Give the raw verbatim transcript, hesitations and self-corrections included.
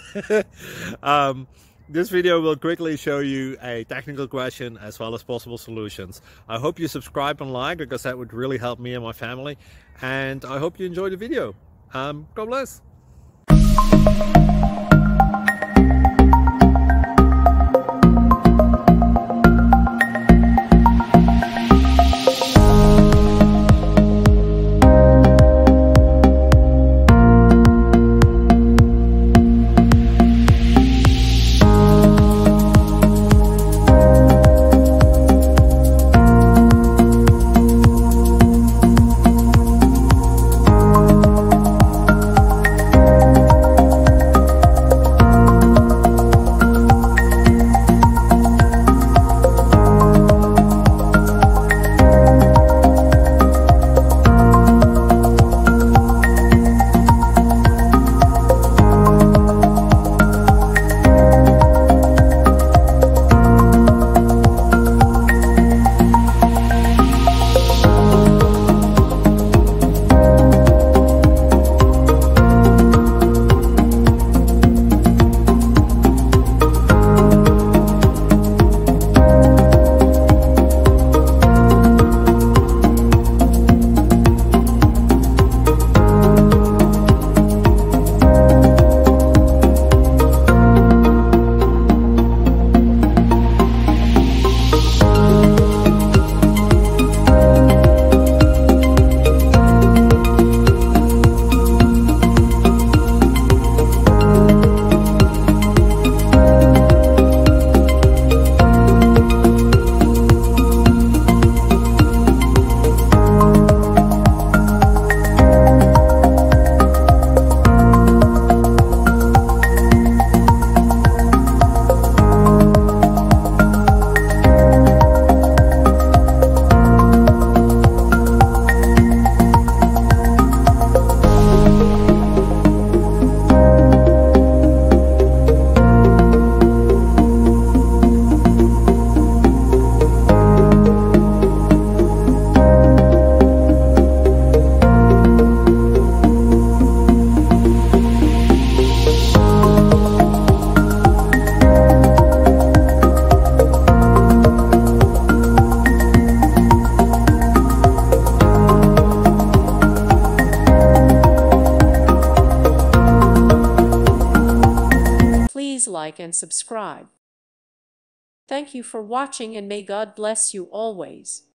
um, this video will quickly show you a technical question as well as possible solutions. I hope you subscribe and like, because that would really help me and my family. And I hope you enjoy the video. Um, God bless. Please like and subscribe. Thank you for watching, and may God bless you always.